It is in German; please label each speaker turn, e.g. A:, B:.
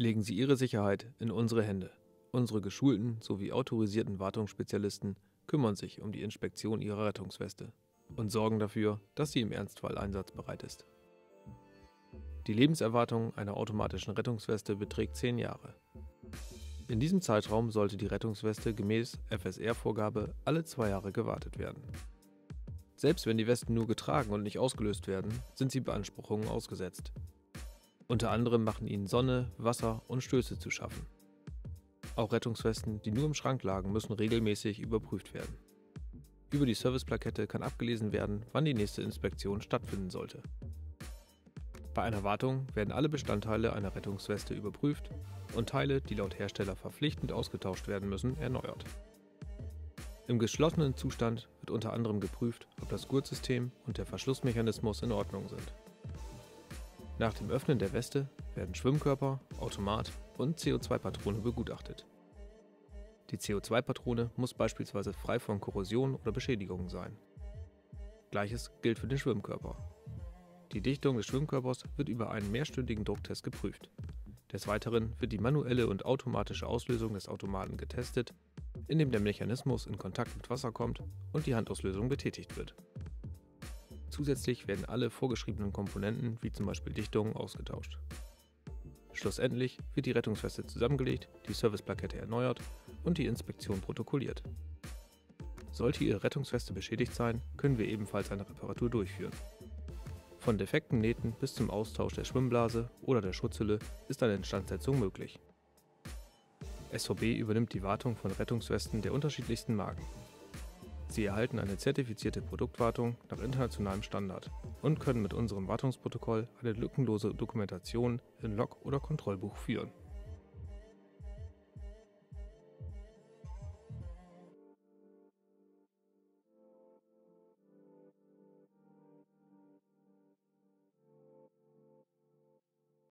A: Legen Sie Ihre Sicherheit in unsere Hände. Unsere geschulten sowie autorisierten Wartungsspezialisten kümmern sich um die Inspektion Ihrer Rettungsweste und sorgen dafür, dass sie im Ernstfall einsatzbereit ist. Die Lebenserwartung einer automatischen Rettungsweste beträgt 10 Jahre. In diesem Zeitraum sollte die Rettungsweste gemäß FSR-Vorgabe alle 2 Jahre gewartet werden. Selbst wenn die Westen nur getragen und nicht ausgelöst werden, sind sie Beanspruchungen ausgesetzt. Unter anderem machen ihnen Sonne, Wasser und Stöße zu schaffen. Auch Rettungswesten, die nur im Schrank lagen, müssen regelmäßig überprüft werden. Über die Serviceplakette kann abgelesen werden, wann die nächste Inspektion stattfinden sollte. Bei einer Wartung werden alle Bestandteile einer Rettungsweste überprüft und Teile, die laut Hersteller verpflichtend ausgetauscht werden müssen, erneuert. Im geschlossenen Zustand wird unter anderem geprüft, ob das Gurtsystem und der Verschlussmechanismus in Ordnung sind. Nach dem Öffnen der Weste werden Schwimmkörper, Automat und CO2-Patrone begutachtet. Die CO2-Patrone muss beispielsweise frei von Korrosion oder Beschädigungen sein. Gleiches gilt für den Schwimmkörper. Die Dichtung des Schwimmkörpers wird über einen mehrstündigen Drucktest geprüft. Des Weiteren wird die manuelle und automatische Auslösung des Automaten getestet, indem der Mechanismus in Kontakt mit Wasser kommt und die Handauslösung betätigt wird. Zusätzlich werden alle vorgeschriebenen Komponenten, wie zum Beispiel Dichtungen, ausgetauscht. Schlussendlich wird die Rettungsweste zusammengelegt, die Serviceplakette erneuert und die Inspektion protokolliert. Sollte Ihre Rettungsweste beschädigt sein, können wir ebenfalls eine Reparatur durchführen. Von defekten Nähten bis zum Austausch der Schwimmblase oder der Schutzhülle ist eine Instandsetzung möglich. SVB übernimmt die Wartung von Rettungswesten der unterschiedlichsten Marken. Sie erhalten eine zertifizierte Produktwartung nach internationalem Standard und können mit unserem Wartungsprotokoll eine lückenlose Dokumentation in Log- oder Kontrollbuch führen.